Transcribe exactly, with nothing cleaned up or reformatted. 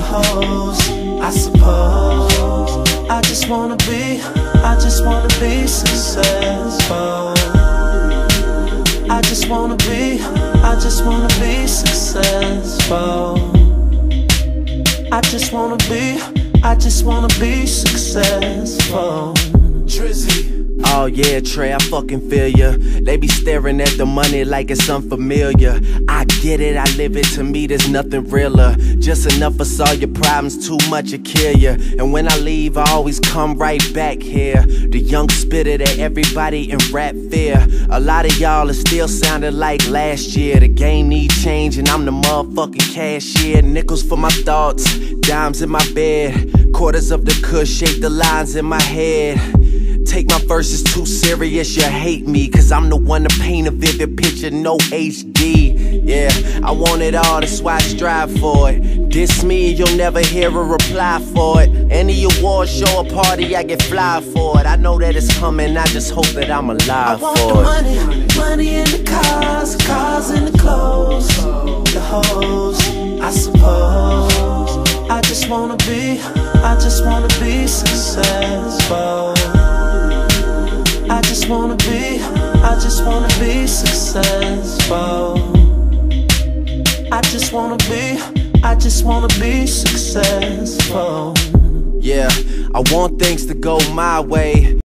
hoes, I suppose. I just wanna be, I just wanna be successful. I just wanna be, I just wanna be successful. I just wanna be, I just wanna be successful. Drizzy. Oh yeah, Trey, I fucking feel ya. They be staring at the money like it's unfamiliar. I get it, I live it, to me there's nothing realer. Just enough for solve your problems, too much to kill ya. And when I leave, I always come right back here. The young spitter that everybody in rap fear. A lot of y'all are still sounding like last year. The game need change and I'm the motherfucking cashier. Nickels for my thoughts, dimes in my bed. Quarters of the kush, shape the lines in my head. Take my verses too serious, you hate me, cause I'm the one to paint a vivid picture, no H D. Yeah, I want it all, that's why I strive for it. Diss me, you'll never hear a reply for it. Any award show or party, I get fly for it. I know that it's coming, I just hope that I'm alive for it. I want the money, money in the cars, cars in the clothes, the hoes, I suppose. I just wanna be, I just wanna be successful. I just wanna be, I just wanna be successful. I just wanna be, I just wanna be successful. Yeah, I want things to go my way.